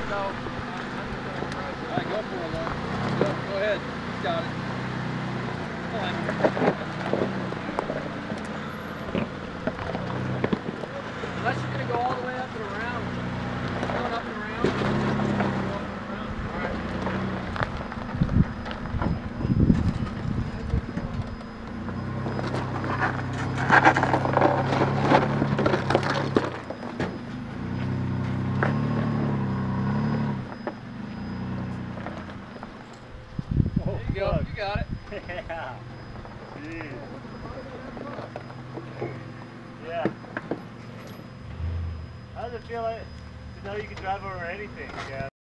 Alright, go for it, Lauren. Go ahead. He's got it. Come on. Unless you're going to go all the way up and around. Going up and around. Go up and around. Alright. There you go. You got it. Yeah. Jeez. Yeah. How does it feel like to know you can drive over anything? Yeah.